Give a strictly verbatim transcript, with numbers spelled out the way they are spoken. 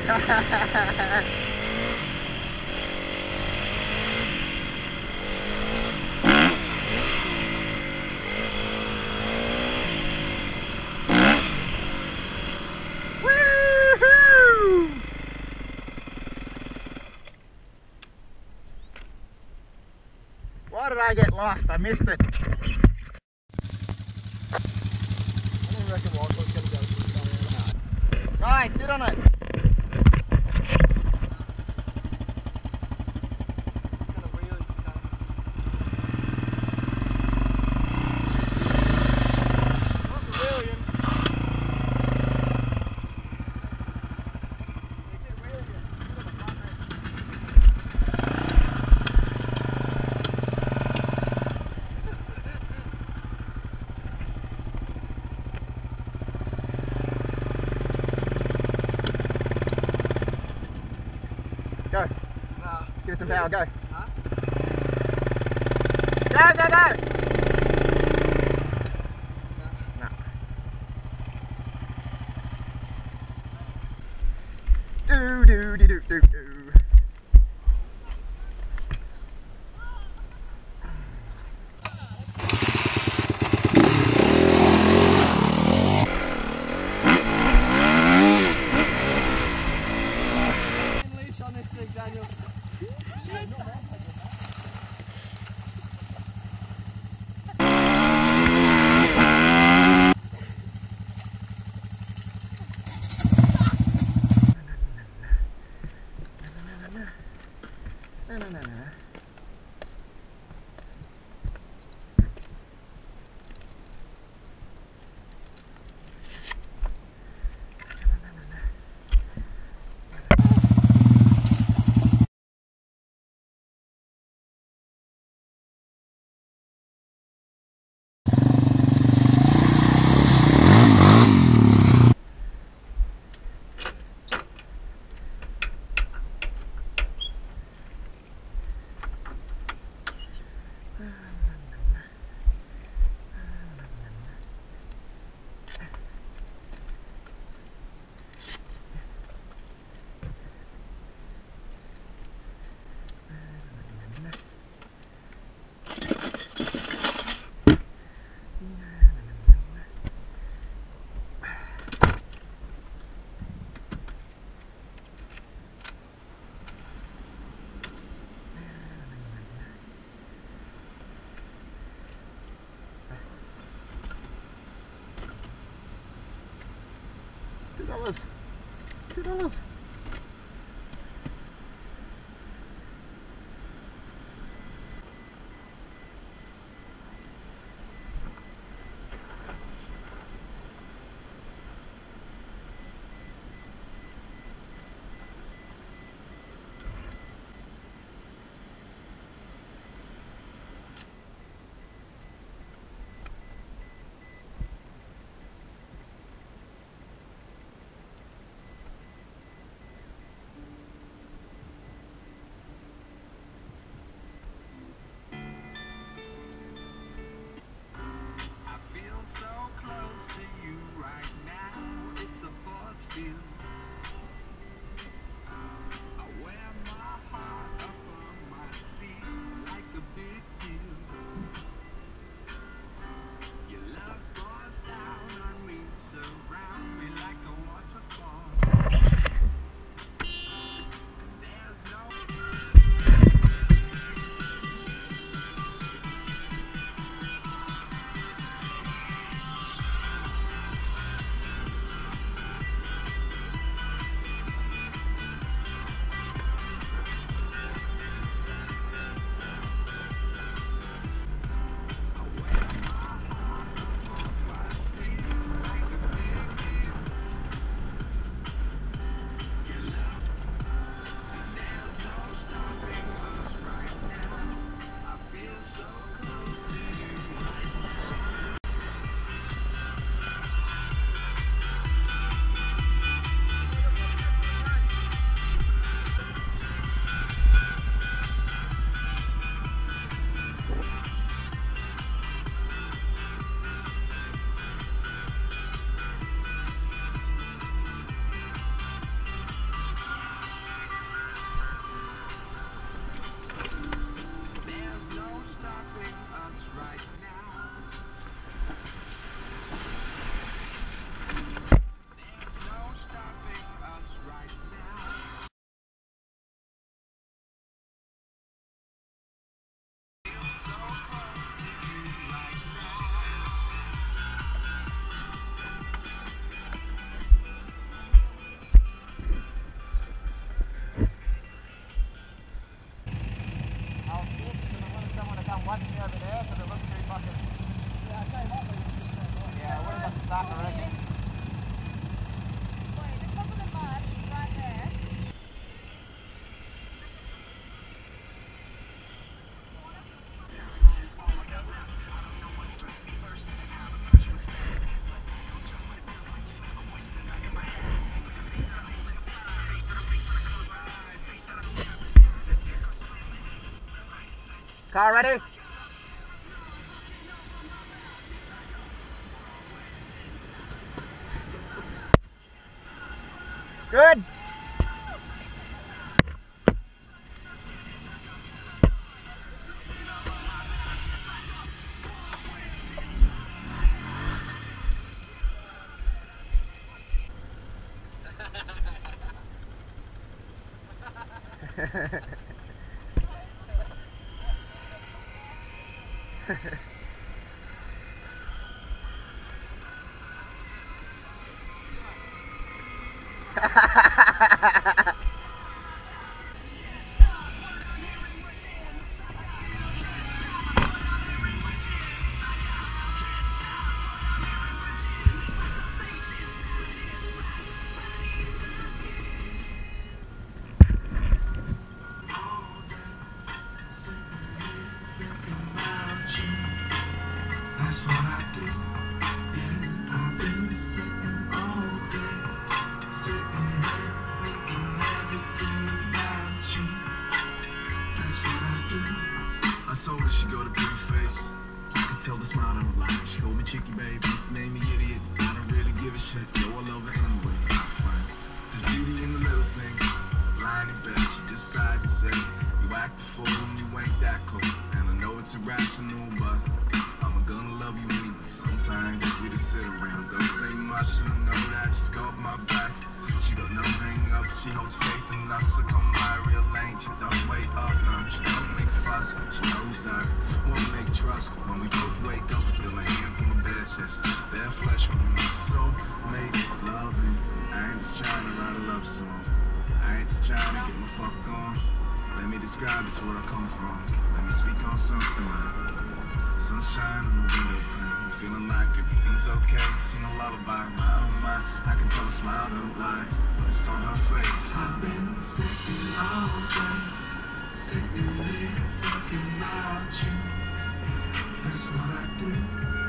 Why did I get lost? I missed it. Guys, sit on it. Go. No. Give it some power, go. Huh? Go, go, go! No. No. Do, do, do, do, do, do. Daniel. No, no, no, no. Two dollars. Two dollars. Car ready? Good. That's what I do. Yeah, I've been sitting all day, sitting here thinking everything about you. That's what I do. I told her she got a pretty face. I could tell the smile don't lie. She called me cheeky, baby, made me idiot. I don't really give a shit. Yo, I love her anyway. I find there's beauty in the little things. Lying in bed, she just sighs and says, "You act a fool and you ain't that cool." And I know it's irrational, but I'm gonna love you anyway. Sometimes we just sit around, don't say much, and I know that she's got my back. She got no hang up, she holds faith in us. So come my real lane, she don't wait up, no, she don't make fuss. She knows I won't make trust. When we both wake up, I feel her hands on my bed chest. Bare flesh when we make soul, make loving. I ain't just trying to write a love song. I ain't just trying to get my fuck on. Let me describe this where I come from. Let me speak on something like sunshine on the window pane, feeling like everything's okay. Sing a lullaby, my oh my, I can tell a smile don't lie, but it's on her face. I've been sitting all day, sitting here thinking about you. That's what I do.